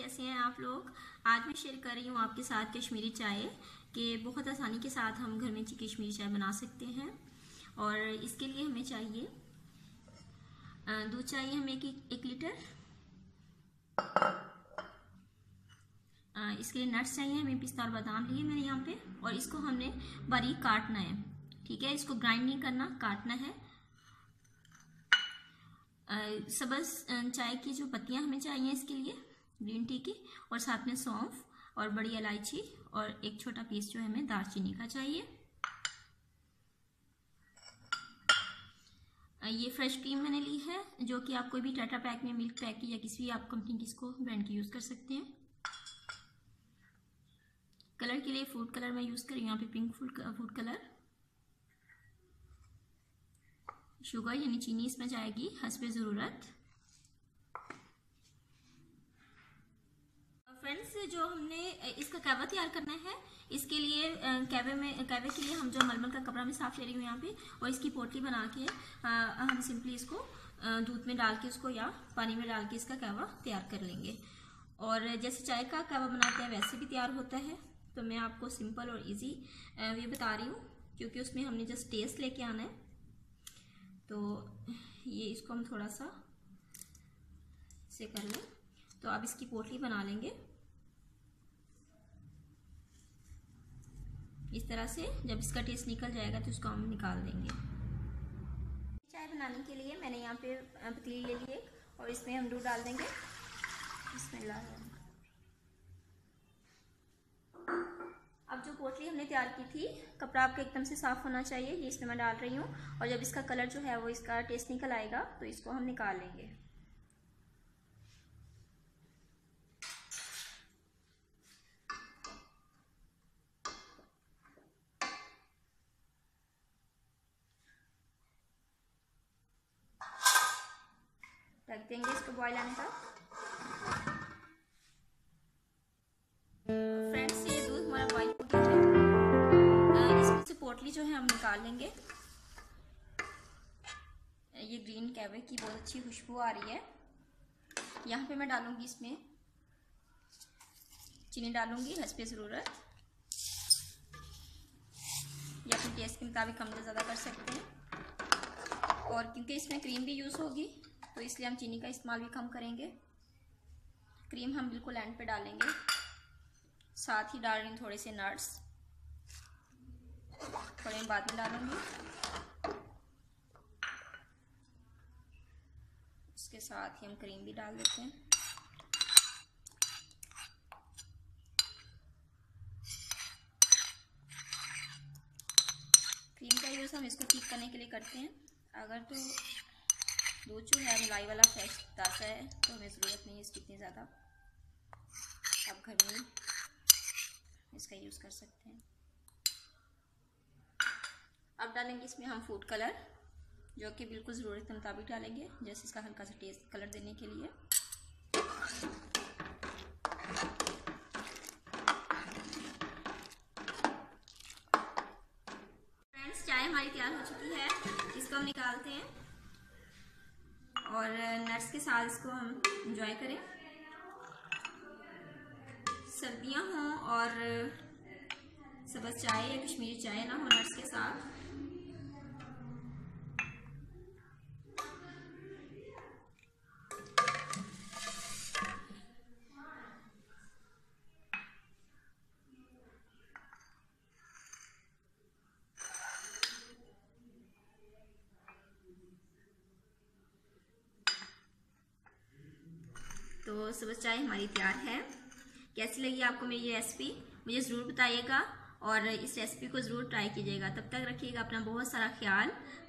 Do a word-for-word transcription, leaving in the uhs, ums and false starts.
कैसे हैं आप लोग। आज मैं शेयर कर रही हूँ आपके साथ कश्मीरी चाय के बहुत आसानी के साथ हम घर में कश्मीरी चाय बना सकते हैं। और इसके लिए हमें चाहिए दूध चाहिए हमें एक, एक लीटर। इसके लिए नट्स चाहिए हमें, पिस्ता और बादाम लिए मैंने यहाँ पे, और इसको हमने बारीक काटना है। ठीक है, इसको ग्राइंड नहीं करना, काटना है। सब्ज़ चाय की जो पत्तियां हमें चाहिए इसके लिए, ग्रीन टी की, और साथ में सौंफ और बड़ी इलायची और एक छोटा पीस जो है हमें दालचीनी का चाहिए। ये फ्रेश क्रीम मैंने ली है, जो कि आप कोई भी टाटा पैक में, मिल्क पैक की या किसी भी आप कंपनी की इसको ब्रांड की यूज़ कर सकते हैं। कलर के लिए फूड कलर मैं यूज़ कर रही हूँ यहाँ पे, pink food food colour. Sugar यानी चीनी इसमें जाएगी हस्बे ज़रूरत। फ्रेंड्स, जो हमने इसका कहवा तैयार करना है, इसके लिए कहवे में कहवे के लिए हम जो मलमल का कपड़ा में साफ ले रही हूँ यहाँ पे, और इसकी पोटली बना के हम सिंपली इसको दूध में डाल के उसको या पानी में डाल के इसका कहवा तैयार कर लेंगे। और जैसे चाय का कहवा बनाते हैं वैसे भी तैयार होता है। तो मैं आपको सिंपल और इजी वे बता रही हूँ, क्योंकि उसमें हमने जस्ट टेस्ट लेके आना है। तो ये इसको हम थोड़ा सा से कर लें, तो आप इसकी पोटली बना लेंगे इस तरह से। जब इसका टेस्ट निकल जाएगा तो इसको हम निकाल देंगे। चाय बनाने के लिए मैंने यहाँ पे पतीली ले ली है, और इसमें हम दूध डाल देंगे। बिस्मिल्लाह। अब जो पोटली हमने तैयार की थी, कपड़ा आपका एकदम से साफ होना चाहिए, ये इसमें मैं डाल रही हूँ। और जब इसका कलर जो है वो इसका टेस्ट निकल आएगा तो इसको हम निकाल लेंगे। रख देंगे इसको बॉयल आने तक। फ्रेंड्स, ये दूध हमारा बॉयल हो गया है। इसमें से पोटली जो है हम निकाल लेंगे। ये ग्रीन कहवे की बहुत अच्छी खुशबू आ रही है। यहाँ पे मैं डालूंगी, इसमें चीनी डालूंगी हस्बे ज़रूरत, या अपने टेस्ट के मुताबिक कम या ज़्यादा कर सकते हैं। और क्योंकि इसमें क्रीम भी यूज़ होगी तो इसलिए हम चीनी का इस्तेमाल भी कम करेंगे। क्रीम हम बिल्कुल एंड पे डालेंगे। साथ ही डाल रही हूँ थोड़े से नट्स, थोड़े मैं बाद में डालूंगी। इसके साथ ही हम क्रीम भी डाल देते हैं। क्रीम का यूज़ हम इसको ठीक करने के लिए करते हैं। अगर तो दूध जो है मलाई वाला फ्रेश ताज़ा है तो हमें ज़रूरत नहीं है इसकी इतनी ज़्यादा। आप घर में इसका यूज़ कर सकते हैं। अब डालेंगे इसमें हम फूड कलर, जो कि बिल्कुल ज़रूरत के मुताबिक डालेंगे, जैसे इसका हल्का सा टेस्ट कलर देने के लिए। फ्रेंड्स, चाय हमारी तैयार हो चुकी है, इसको हम निकालते हैं और नट्स के साथ इसको हम एंजॉय करें। सर्दियाँ हों और सब्ज़ चाय या कश्मीरी चाय ना हो नट्स के साथ, तो सब्ज़ चाय हमारी तैयार है। कैसी लगी आपको मेरी ये रेसिपी, मुझे ज़रूर बताइएगा, और इस रेसिपी को ज़रूर ट्राई कीजिएगा। तब तक रखिएगा अपना बहुत सारा ख्याल।